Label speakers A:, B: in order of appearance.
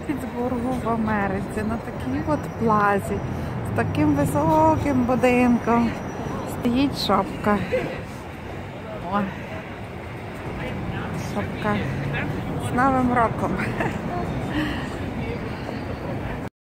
A: Піттсбургу в Америці, на такій от плазі, з таким високим будинком. Стоїть шапка. О, шапка з Новим роком.